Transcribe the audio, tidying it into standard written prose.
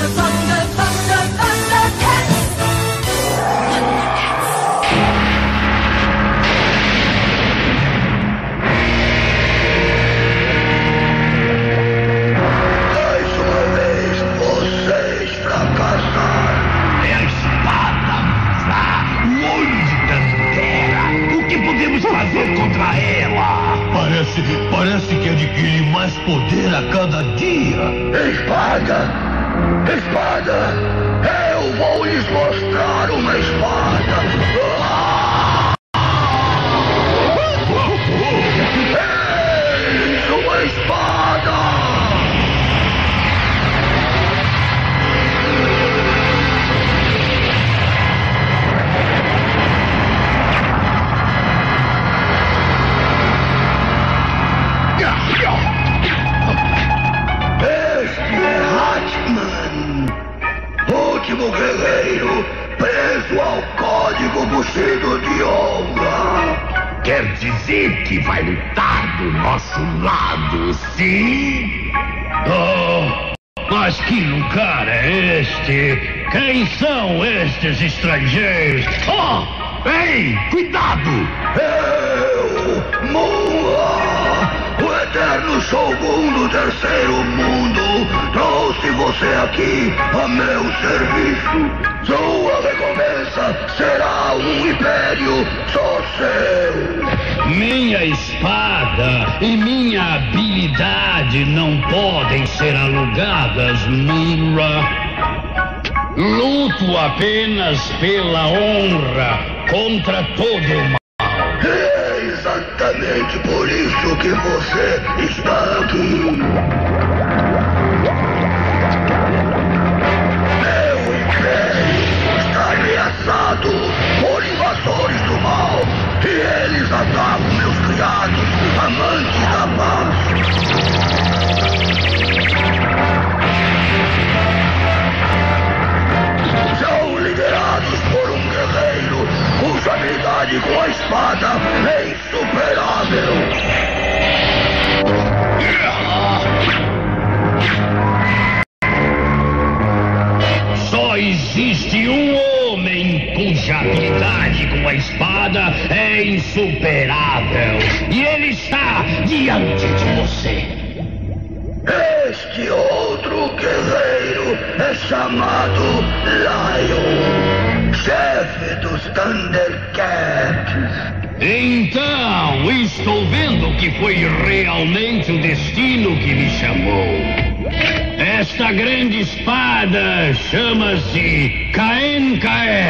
Parece que adquire mais poder a cada dia. Espada! Espada! Eu vou lhes mostrar uma espada! Eis uma espada! Último guerreiro, preso ao código Bushido de honra. Quer dizer que vai lutar do nosso lado, sim? Oh, mas que lugar é este? Quem são estes estrangeiros? Oh! Ei, cuidado! Eu, Munra, o eterno Shogun do terceiro mundo, trouxe você aqui a meu serviço. Sua recompensa será um império só seu. Minha espada e minha habilidade não podem ser alugadas, Munra. Luto apenas pela honra contra todo o mal. É exatamente por isso que você está aqui. Meu império está ameaçado por invasores do mal e eles atacam meus criados, amantes da paz. São liderados por um guerreiro cuja habilidade com a espada é insuperável. Só existe um homem cuja habilidade com a espada é insuperável. E ele está diante de você. Este outro guerreiro é chamado Lion, chefe dos Thundercats. Então, estou vendo que foi realmente o destino que me chamou. Esta grande espada chama-se Kaen Kaen.